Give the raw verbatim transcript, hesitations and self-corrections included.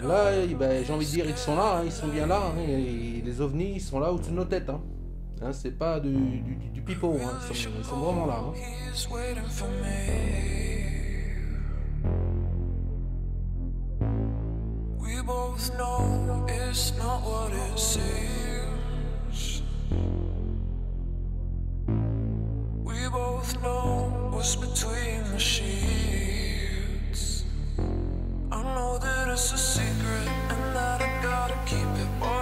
Là, eh ben, j'ai envie de dire, ils sont là, hein, ils sont bien là. Hein, et les ovnis, ils sont là au-dessus de nos têtes. Hein. Hein, c'est pas du, du, du pipeau, hein, ils, sont, ils sont vraiment là. Hein. We both know it's not what it seems. We both know what's between the sheets. I know that it's a secret and that I gotta keep it.